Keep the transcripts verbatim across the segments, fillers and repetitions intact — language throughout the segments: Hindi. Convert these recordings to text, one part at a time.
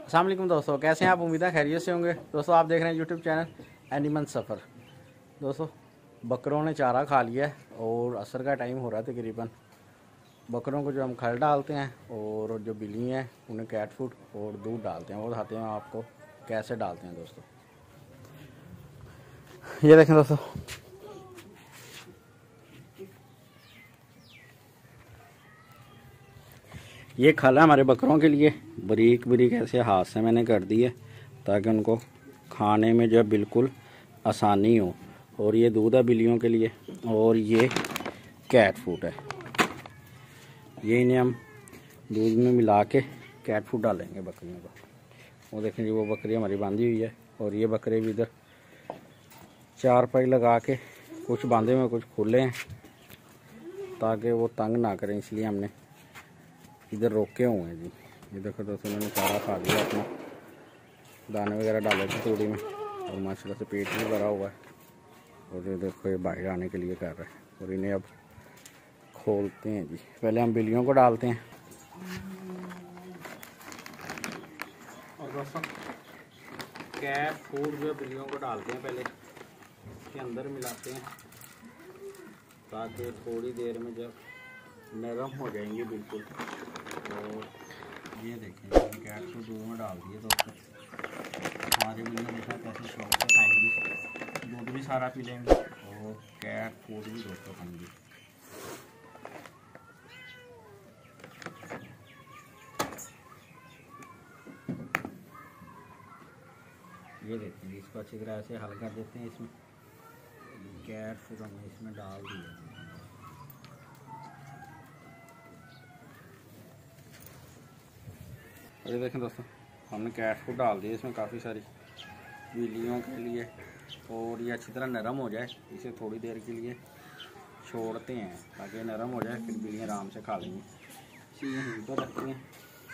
अस्सलाम वालेकुम दोस्तों, कैसे हैं आप? उम्मीद है खैरियत से होंगे। दोस्तों आप देख रहे हैं यूट्यूब चैनल एनिमल सफ़र। दोस्तों बकरों ने चारा खा लिया है और असर का टाइम हो रहा है तकरीबन। बकरों को जो हम खल डालते हैं और जो बिल्ली हैं उन्हें कैट फूड और दूध डालते हैं, वो दिखाते हैं आपको कैसे डालते हैं। दोस्तों ये देखें दोस्तों, ये खल है हमारे बकरों के लिए। बारीक बारीक ऐसे हाथ से मैंने कर दी है ताकि उनको खाने में जो है बिल्कुल आसानी हो। और ये दूध है बिल्लियों के लिए और ये कैट फूड है। ये इन्हें हम दूध में मिला के कैट फूड डालेंगे बकरियों को। वो देखें जी, वो बकरी हमारी बांधी हुई है और ये बकरे भी इधर चार पाई लगा के कुछ बांधे हुए कुछ खुले हैं ताकि वो तंग ना करें, इसलिए हमने इधर रोके हुए हैं जी। ये देखो दोस्तों, उन्होंने चारा खा लिया अपना, दाने वगैरह डाले थे तूड़ी में और माशाल्लाह से पेट भी भरा हुआ है। और ये देखो ये बाहर आने के लिए कर रहा है और इन्हें अब खोलते हैं जी। पहले हम बिल्लियों को डालते हैं और दोस्तों कैट फूड जो बिल्लियों को डालते हैं, पहले इसके अंदर मिलाते हैं ताकि थोड़ी देर में जब नरम हो जाएंगे बिल्कुल। और ये देखें कैट फूड दूध में डाल दिए दोस्तों। हमारे बिल्ली देखा कैसे शौक से खाएंगी, दूध भी सारा पी लेंगे और कैट फूड भी दोस्तों खाएंगे। ये देखते हैं, इसको अच्छी तरह से हल कर देते हैं। इसमें कैट फूड हमने इसमें डाल दिया। ये देखें दोस्तों, हमने कैट फूड डाल दिया इसमें काफ़ी सारी बिल्लियों के लिए। और ये अच्छी तरह नरम हो जाए, इसे थोड़ी देर के लिए छोड़ते हैं ताकि नरम हो जाए, फिर बिल्लियाँ आराम से खा लेंगी। इसी यहीं पर रखते हैं।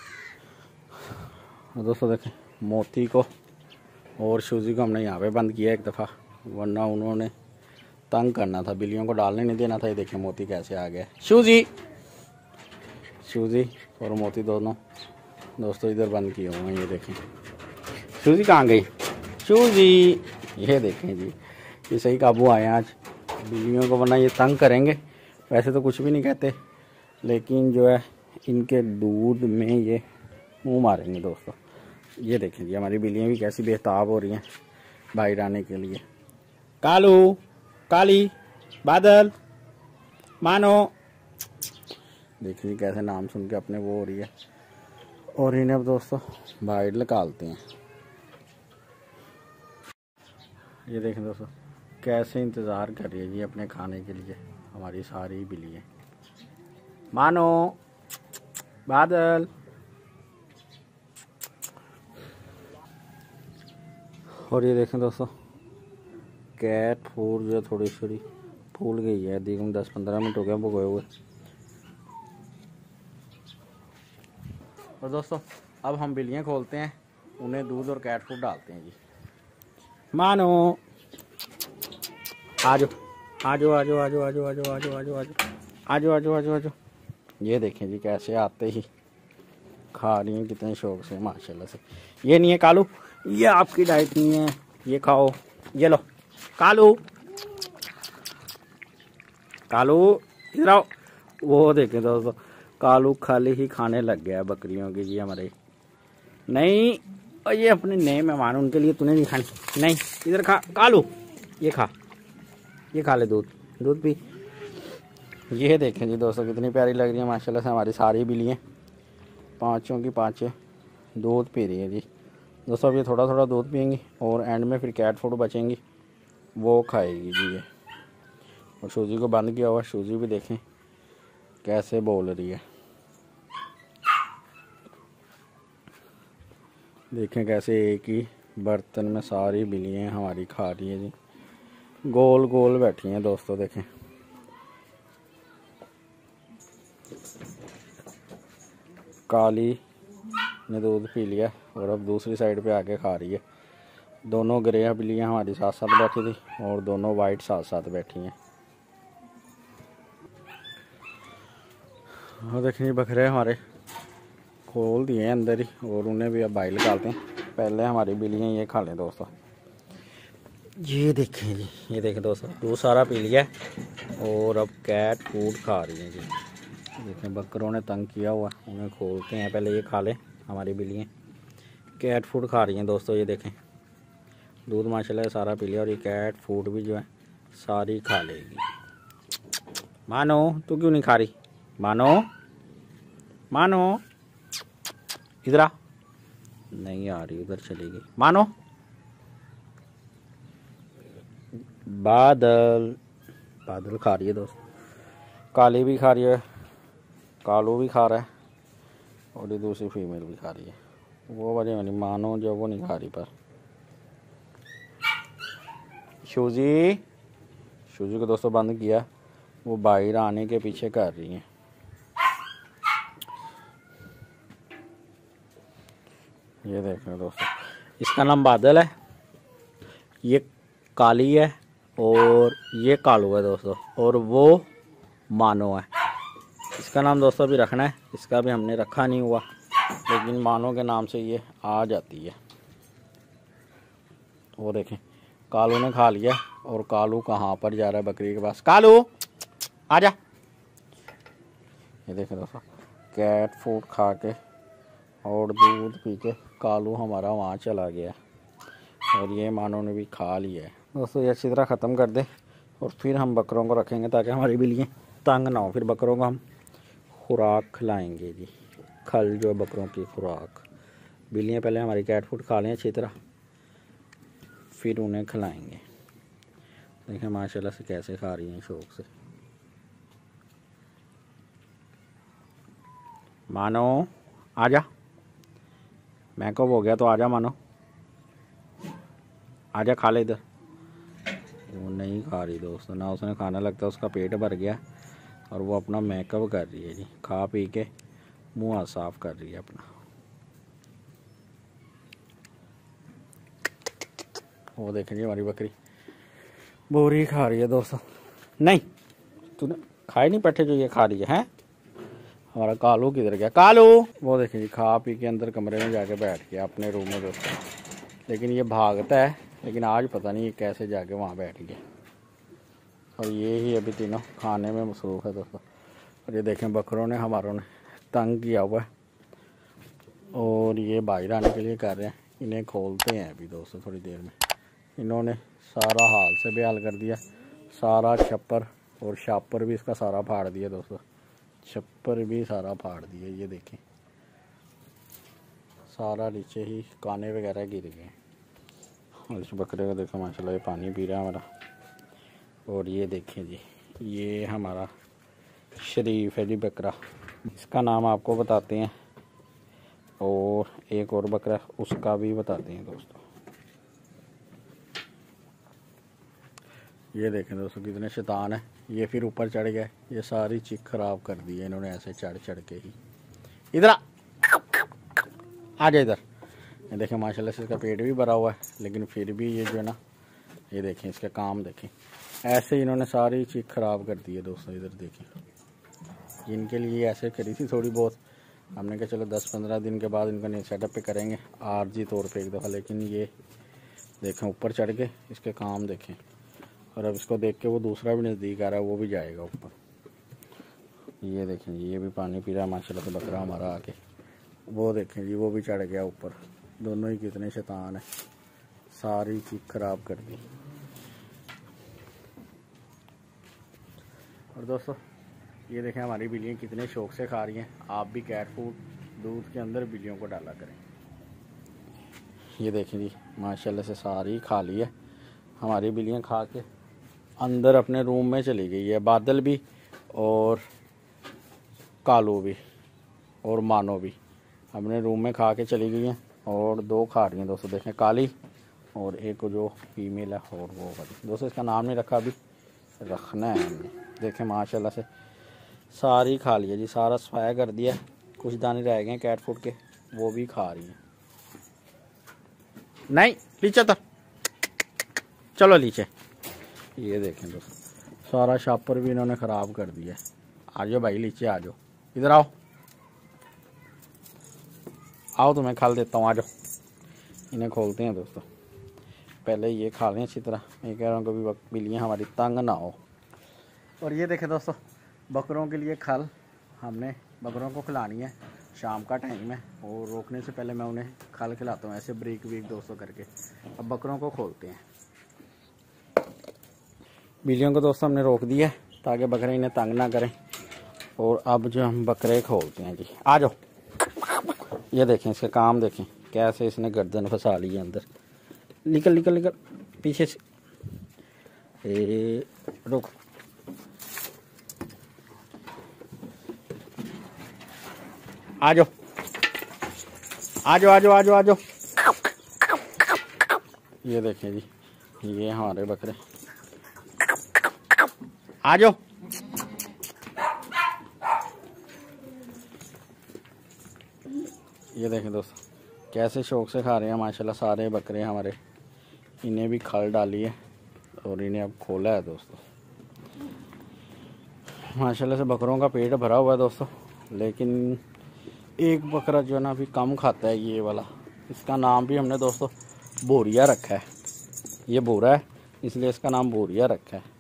दोस्तों देखें, मोती को और शूजी को हमने यहाँ पे बंद किया एक दफ़ा, वरना उन्होंने तंग करना था, बिल्लियों को डालने नहीं देना था। ये देखें मोती कैसे आ गया। शूजी शूजी और मोती दोनों दोस्तों इधर बंद किए हुए हैं। ये देखें शूजी कहाँ गई? शूजी ये देखें जी, ये सही काबू आए आज बिल्लियों को, वरना ये तंग करेंगे। वैसे तो कुछ भी नहीं कहते, लेकिन जो है इनके दूध में ये मुंह मारेंगे दोस्तों। ये देखें जी, हमारी बिल्लियाँ भी कैसी बेताब हो रही हैं बाहर आने के लिए। कालू, काली, बादल, मानो, देखिए कैसे नाम सुन के अपने वो हो रही है। और इन्हें अब दोस्तों बाहर निकालते हैं। ये देखें दोस्तों कैसे इंतज़ार कर रही है जी अपने खाने के लिए हमारी सारी बिल्लियाँ। मानो, बादल, और ये देखें दोस्तों कैट फूड जो थोड़ी थोड़ी फूल गई है। देखो दस पंद्रह मिनट हो गया भगोए हुए। और दोस्तों अब हम बिल्लियाँ खोलते हैं, उन्हें दूध और कैट फूड डालते हैं जी। मानो, आजो आजो आजो आजो आजो आजो आजो आजो आजो आजो आजो आजो आजो। ये देखें जी कैसे आते ही खा रही हैं, कितने शौक से माशाल्लाह से। ये नहीं है कालू, ये आपकी डाइट नहीं है, ये खाओ, ये लो कालू, कालू इधर आओ। वो देखें दोस्तों कालू खाली ही खाने लग गया बकरियों की जी हमारे। नहीं, और ये अपने नए मेहमान, उनके लिए तूने नहीं खानी। नहीं, इधर खा कालू, ये खा, ये खा ले दूध, दूध पी। ये देखें जी दोस्तों कितनी प्यारी लग रही है माशाल्लाह से हमारी सारी बिल्लियाँ, पाँचों की पाँचें दूध पी रही है जी। दोस्तों अब ये थोड़ा थोड़ा दूध पियेंगी और एंड में फिर कैट फूड बचेंगी, वो खाएगी जी ये। और शूजी को बंद किया हुआ, शूजी भी देखें कैसे बोल रही है। देखें कैसे एक ही बर्तन में सारी बिल्लियाँ हमारी खा रही है जी, गोल गोल बैठी हैं दोस्तों। देखें काली ने दूध पी लिया और अब दूसरी साइड पे आके खा रही है। दोनों ग्रे बिल्लियाँ हमारी साथ साथ बैठी थी और दोनों वाइट साथ साथ बैठी हैं। और देखें बकरे हमारे खोल दिए हैं अंदर ही और उन्हें भी अब बाहर निकालते हैं। पहले हमारी बिल्लियाँ ये खा लें दोस्तों। ये देखें जी, ये देखें दोस्तों, दूध सारा पी लिया और अब कैट फूड खा रही हैं जी। देखें बकरों ने तंग किया हुआ, उन्हें खोलते हैं, पहले ये खा लें। हमारी बिल्लियाँ कैट फूड खा रही हैं दोस्तों। ये देखें दूध माशाल्लाह सारा पी लिया और ये कैट फूड भी जो है सारी खा लेगी। मानो तू क्यों नहीं खा रही? मानो मानो इधर आ। नहीं आ रही, उधर चली गई। मानो बादल बादल खा रही है दोस्त। काली भी खा रही है, कालू भी खा रहा है और ये दूसरी फीमेल भी खा रही है। वो वाली वाली मानो जो वो नहीं खा रही। पर शूजी शूजी को दोस्तों बंद किया, वो बाहर आने के पीछे कर रही हैं। ये देख रहे दोस्तों, इसका नाम बादल है, ये काली है और ये कालू है दोस्तों, और वो मानो है। इसका नाम दोस्तों भी रखना है, इसका भी हमने रखा नहीं हुआ, लेकिन मानो के नाम से ये आ जाती है। वो देखें कालू ने खा लिया और कालू कहाँ पर जा रहा है? बकरी के पास। कालू आजा। ये देखें दोस्तों, कैट फूड खा के और दूध पी के कालू हमारा वहाँ चला गया और ये मानो ने भी खा लिया है दोस्तों। ये अच्छी तरह ख़त्म कर दे और फिर हम बकरों को रखेंगे ताकि हमारी बिल्लियाँ तंग ना हो। फिर बकरों को हम खुराक खिलाएंगे जी, खल जो बकरों की खुराक। बिल्लियाँ पहले हमारी कैट फूड खा लें अच्छी तरह, फिर उन्हें खिलाएंगे। देखें माशाल्लाह से कैसे खा रही हैं शौक से। मानो आजा, मैं कब हो गया तो आजा मानो, आजा खा ले इधर। वो नहीं खा रही दोस्तों, ना उसने खाना लगता, उसका पेट भर गया और वो अपना मेकअप कर रही है जी। खा पी के मुँह हाथ साफ कर रही है अपना। वो देखें जी हमारी बकरी बोरी खा रही है दोस्तों। नहीं तूने खाए नहीं पट्टे जो ये खा रही है, हैं? हमारा कालू किधर गया? कालू वो देखें जी खा पी के अंदर कमरे में जाके बैठ गया अपने रूम में दोस्तों। लेकिन ये भागता है, लेकिन आज पता नहीं ये कैसे जाके वहाँ बैठ गया। और ये ही अभी तीनों खाने में मसरूफ़ है दोस्तों। और ये देखें बकरों ने हमारों ने तंग किया हुआ है और ये बाहर आने के लिए कर रहे हैं। इन्हें खोलते हैं अभी दोस्तों थोड़ी देर में। इन्होंने सारा हाल से बेहाल कर दिया, सारा छप्पर और शापर भी इसका सारा फाड़ दिया दोस्तों। छप्पर भी सारा फाड़ दिया, ये देखें सारा नीचे ही काने वगैरह गिर गए। और इस बकरे को देखो माशाल्लाह ये पानी पी रहा है हमारा। और ये देखें जी ये हमारा शरीफ है जी बकरा, इसका नाम आपको बताते हैं और एक और बकरा उसका भी बताते हैं दोस्तों। ये देखें दोस्तों कितने शैतान है। ये फिर ऊपर चढ़ गए, ये सारी चीख खराब कर दी है इन्होंने ऐसे चढ़ चढ़ के ही। इधर आ जा इधर। ये देखें माशाल्लाह से इसका पेट भी भरा हुआ है, लेकिन फिर भी ये जो है ना, ये देखें इसके काम देखें, ऐसे इन्होंने सारी चीख खराब कर दी है दोस्तों। इधर देखें इनके लिए ऐसे करी थी थोड़ी बहुत, हमने कहा चलो दस पंद्रह दिन के बाद इनका नए सेटअप पे करेंगे आरजी तौर पे एक दफ़ा। लेकिन ये देखें ऊपर चढ़ के इसके काम देखें। और अब इसको देख के वो दूसरा भी नज़दीक आ रहा है, वो भी जाएगा ऊपर। ये देखें ये भी पानी पी रहा है माशाल्लाह से बकरा हमारा आके। वो देखें जी वो भी चढ़ गया ऊपर। दोनों ही कितने शैतान है, सारी चीज़ खराब कर दी। और दोस्तों ये देखें हमारी बिल्लियाँ कितने शौक से खा रही हैं। आप भी कैट फूड दूध के अंदर बिल्लियों को डाला करें। ये देखें जी माशाल्लाह से सारी खा ली है हमारी बिल्लियाँ, खा के अंदर अपने रूम में चली गई है। बादल भी और कालू भी और मानो भी अपने रूम में खा के चली गई हैं। और दो खा रही हैं दोस्तों, देखें काली और एक जो फीमेल है और वो वाली। दोस्तों इसका नाम नहीं रखा, अभी रखना है हमने। देखें माशाल्लाह से सारी खा लिया जी, सारा सफाया कर दिया। कुछ दाने रह गए कैट फूड के, वो भी खा रही हैं। नहीं नीचे तो चलो नीचे। ये देखें दोस्तों सारा शापर भी इन्होंने ख़राब कर दिया। आ जाओ भाई नीचे आ जाओ, इधर आओ। आओ तुम्हें खा देता हूँ, आ जाओ। इन्हें खोलते हैं दोस्तों, पहले ये खा लें अच्छी तरह। मैं कह रहा हूँ कभी बिल्लियाँ हमारी तंग ना हो। और ये देखें दोस्तों, बकरों के लिए खल हमने बकरों को खिलानी है, शाम का टाइम है और रोकने से पहले मैं उन्हें खल खिलाता हूँ ऐसे ब्रीक ब्रीक दोस्तों करके। अब बकरों को खोलते हैं। बिल्लियों को दोस्तों हमने रोक दिया ताकि बकरे इन्हें तंग ना करें। और अब जो हम बकरे खोलते हैं जी, आ जाओ। ये देखें इसका काम, देखें कैसे इसने गर्दन फंसा ली है अंदर। निकल निकल निकल पीछे से, ए रुक। आ जाओ आ जाओ आ जाओ आ जाओ आ जाओ। ये देखें जी, ये हमारे बकरे, आ जाओ। ये देखें दोस्तों कैसे शौक से खा रहे हैं माशाल्लाह सारे बकरे हमारे। इन्हें भी खल डाली है और इन्हें अब खोला है दोस्तों। माशाल्लाह से बकरों का पेट भरा हुआ है दोस्तों, लेकिन एक बकरा जो है ना अभी कम खाता है, ये वाला। इसका नाम भी हमने दोस्तों बोरिया रखा है। ये बोरा है इसलिए इसका नाम बोरिया रखा है।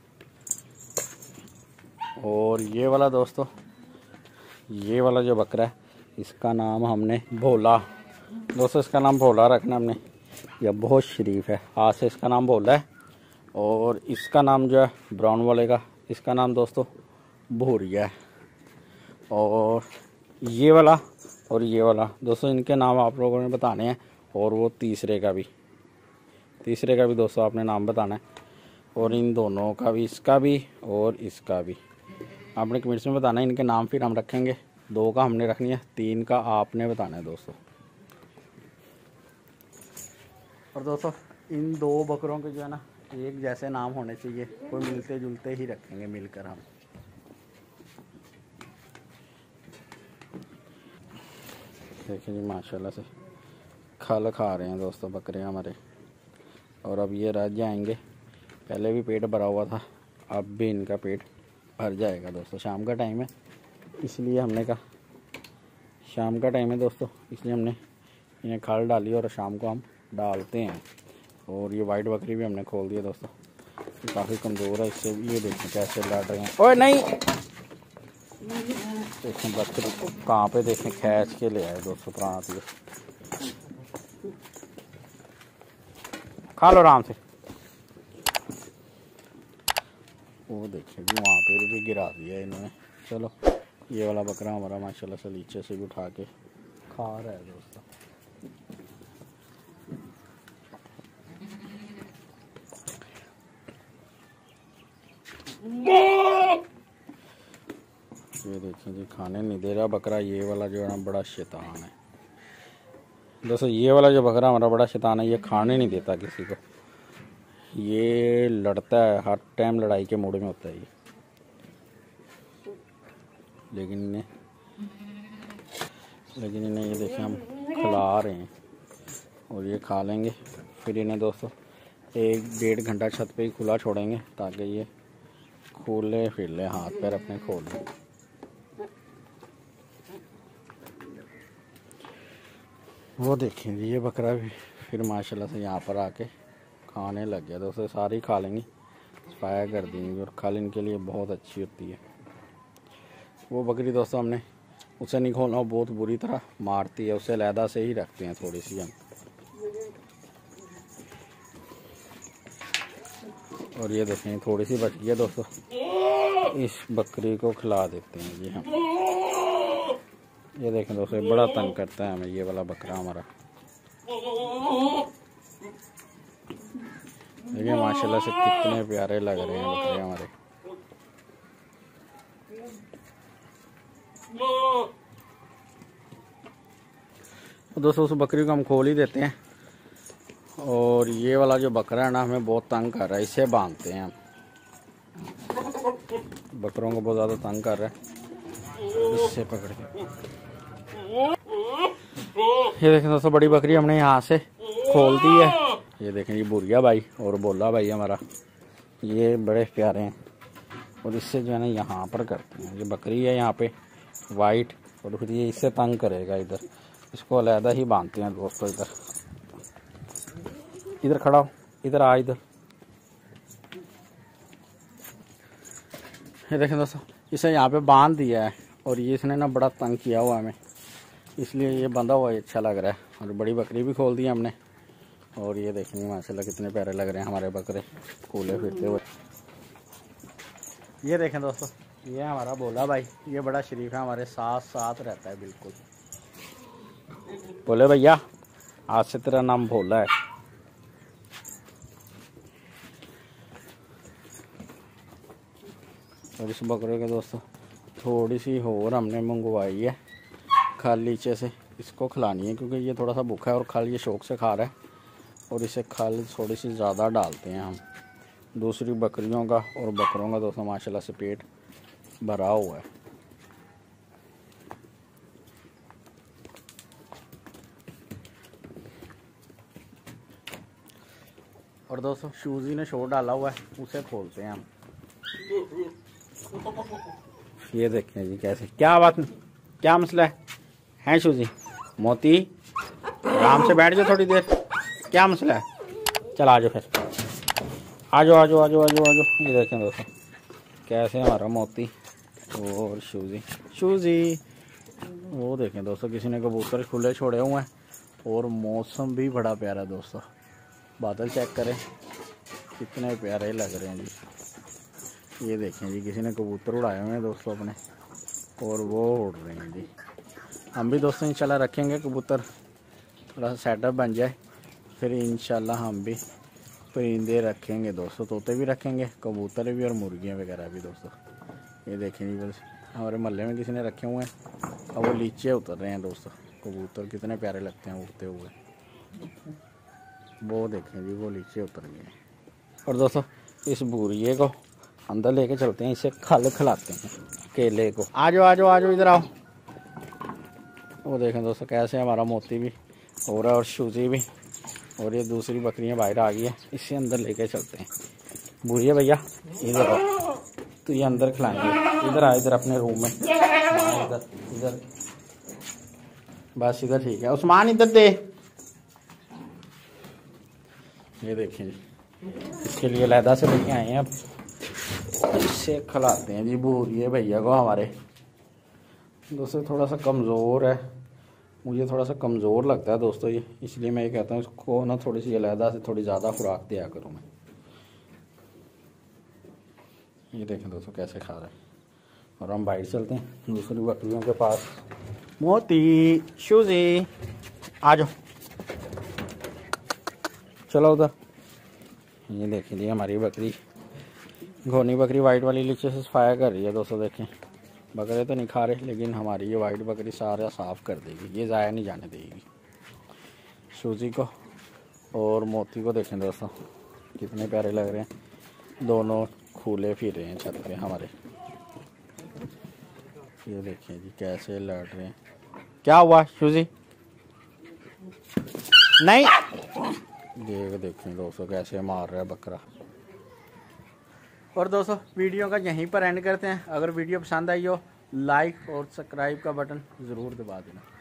और ये वाला दोस्तों, ये वाला जो बकरा है इसका नाम हमने भोला, दोस्तों इसका नाम भोला रखना हमने। यह बहुत शरीफ है, आज से इसका नाम भोला है। और इसका नाम जो है ब्राउन वाले का, इसका नाम दोस्तों भोरिया है। और ये वाला और ये वाला दोस्तों, इनके नाम आप लोगों ने बताने हैं। और वो तीसरे का भी, तीसरे का भी दोस्तों आपने नाम बताना है। और इन दोनों का भी, इसका भी और इसका भी आपने कमेंट्स में बताना है इनके नाम, फिर हम रखेंगे। दो का हमने रखनी है, तीन का आपने बताना है दोस्तों। और दोस्तों इन दो बकरों के जो है ना एक जैसे नाम होने चाहिए, कोई मिलते जुलते ही रखेंगे मिलकर हम। देखिए जी माशाल्लाह से खल खा रहे हैं दोस्तों बकरे हमारे। और अब ये रह जाएंगे, पहले भी पेट भरा हुआ था, अब भी इनका पेट भर जाएगा दोस्तों। शाम का टाइम है इसलिए हमने कहा, शाम का टाइम है दोस्तों इसलिए हमने इन्हें खल डाली और शाम को हम डालते हैं। और ये वाइट बकरी भी हमने खोल दिया दोस्तों, ये काफ़ी कमज़ोर है, इससे भी ये देखें कैसे लड़ रहे हैं। ओए नहीं, देखें बकरी को कहाँ पे, देखें खींच के ले आए दोस्तों प्रांत। ये खा लो आराम से। वो देखिए जी वहाँ पे भी गिरा दिया इन्होंने। चलो ये वाला बकरा हमारा माशाल्लाह से नीचे से भी उठा के खा रहा है दोस्तों। ये देखिए जी खाने नहीं दे रहा बकरा। ये वाला जो है ना बड़ा शैतान है दोस्तों। ये वाला जो बकरा हमारा बड़ा शैतान है, ये खाने नहीं देता किसी को। ये लड़ता है, हर टाइम लड़ाई के मूड में होता है ये। लेकिन इन्हें लेकिन इन्हें ये देखें हम खिला रहे हैं और ये खा लेंगे। फिर इन्हें दोस्तों एक डेढ़ घंटा छत पे ही खुला छोड़ेंगे ताकि ये खोले फिर ले, हाथ पैर अपने खोल लें। वो देखेंगे ये बकरा भी फिर माशाल्लाह से यहाँ पर आके खाने लग गया दोस्तों। सारी खा लेंगी, सफाया कर देंगे और खल इनके लिए बहुत अच्छी होती है। वो बकरी दोस्तों हमने उसे नहीं खोलना, बहुत बुरी तरह मारती है, उसे अलहदा से ही रखते हैं थोड़ी सी हम। और ये देखें थोड़ी सी बच गई है दोस्तों, इस बकरी को खिला देते हैं जी हम। ये देखें दोस्तों बड़ा तंग करता है हमें ये वाला बकरा हमारा। देखिए माशाल्लाह से कितने प्यारे लग रहे हैं बकरे हमारे। दोस्तों उस बकरी को हम खोल ही देते हैं। और ये वाला जो बकरा है ना हमें बहुत तंग कर रहा है, इसे बांधते हैं हम। बकरों को बहुत ज़्यादा तंग कर रहा है, इससे पकड़ के। ये देखें दोस्तों बड़ी बकरी हमने यहाँ से खोल दी है। ये देखें ये बुरिया भाई और बोला भाई हमारा, ये बड़े प्यारे हैं। और इससे जो है ना यहाँ पर करते हैं, ये बकरी है यहाँ पे वाइट, और फिर ये इससे तंग करेगा इधर। इसको अलहदा ही बांधते हैं दोस्तों। इधर इधर खड़ा हो, इधर आ, इधर ये देखें दोस्तों, इसे यहाँ पे बांध दिया है और ये इसने ना बड़ा तंग किया हुआ हमें, इसलिए ये बंधा हुआ अच्छा लग रहा है। और बड़ी बकरी भी खोल दी हमने और ये देखेंगे माशाल्लाह कितने प्यारे लग रहे हैं हमारे बकरे कूले फिरते हुए। ये देखें दोस्तों, ये हमारा भोला भाई, ये बड़ा शरीफ है, हमारे साथ साथ रहता है बिल्कुल। बोले भैया, आज से तेरा नाम भोला है। और इस बकरे के दोस्तों थोड़ी सी और हमने मंगवाई है खल नीचे से, इसको खिलानी है क्योंकि ये थोड़ा सा भूखा है और खल ये शौक से खा रहा है। और इसे खल थोड़ी सी ज़्यादा डालते हैं हम। दूसरी बकरियों का और बकरों का दोस्तों माशाल्लाह से पेट भरा हुआ है। और दोस्तों शूजी ने शोर डाला हुआ है, उसे खोलते हैं हम। ये देखें जी कैसे, क्या बात, क्या मसला है हैं शूजी? मोती आराम से बैठ जाओ थोड़ी देर, क्या मसला है? चल आ जाओ फिर, आ जाओ आ जाओ आ जाओ आ जाओ आ जाओ। ये देखें दोस्तों कैसे हमारा मोती और शूजी शूजी वो देखें दोस्तों, किसी ने कबूतर खुले छोड़े हुए हैं और मौसम भी बड़ा प्यारा दोस्तों। बादल चेक करें कितने प्यारे लग रहे हैं जी। ये देखें जी, किसी ने कबूतर उड़ाए हुए हैं दोस्तों अपने और वो उड़ रहे हैं जी। हम भी दोस्तों इंशाल्लाह रखेंगे कबूतर, थोड़ा सा सेटअप बन जाए फिर इंशाल्लाह हम भी परिंदे रखेंगे दोस्तों, तोते भी रखेंगे, कबूतर भी और मुर्गियाँ वगैरह भी दोस्तों। ये देखें जी, बस हमारे मोहल्ले में किसी ने रखे हुए हैं और वो नीचे उतर रहे हैं दोस्तों। कबूतर कितने प्यारे लगते हैं उड़ते हुए, वो देखें जी वो नीचे उतर गए। और दोस्तों इस भूरिये को अंदर लेके चलते हैं, इसे खल खिलाते हैं केले को। आ जाओ आ जाओ आ जाओ, इधर आओ। वो देखें दोस्तों कैसे हमारा मोती भी हो रहा है और शूजी भी, और ये दूसरी बकरियां बाहर आ गई है, इसे अंदर लेके चलते हैं। भूरिये भैया इधर आओ, तो ये अंदर खिलाएंगे। इधर आ, इधर अपने रूम में, इधर इधर बस इधर ठीक है। उस्मान इधर दे। ये देखिए जी, इसके लिए अलहदा से लेके आए हैं, अब इससे खिलाते हैं जी भूरिये भैया को हमारे। दोस्तों थोड़ा सा कमज़ोर है, मुझे थोड़ा सा कमज़ोर लगता है दोस्तों ये, इसलिए मैं ये कहता हूँ इसको ना थोड़ी सी अलहदा से थोड़ी ज़्यादा खुराक दिया करूँ मैं। ये देखें दोस्तों कैसे खा रहा है। और हम बाहर चलते हैं दूसरी बकरियों के पास। मोती शूजी आ जाओ, चलो उधर। ये देखें जी हमारी बकरी, घोनी बकरी वाइट वाली नीचे से सफाया कर रही है दोस्तों। देखें बकरे तो नहीं खा रहे, लेकिन हमारी ये वाइट बकरी सारा साफ़ कर देगी, ये ज़ाया नहीं जाने देगी। शूजी को और मोती को देखें दोस्तों कितने प्यारे लग रहे हैं, दोनों खुले फिर रहे हैं छत पे हमारे। ये देखें जी कैसे लड़ रहे हैं। क्या हुआ शूजी? नहीं, देख देखें दोस्तों कैसे मार रहा है बकरा। और दोस्तों वीडियो का यहीं पर एंड करते हैं। अगर वीडियो पसंद आई हो लाइक और सब्सक्राइब का बटन ज़रूर दबा देना।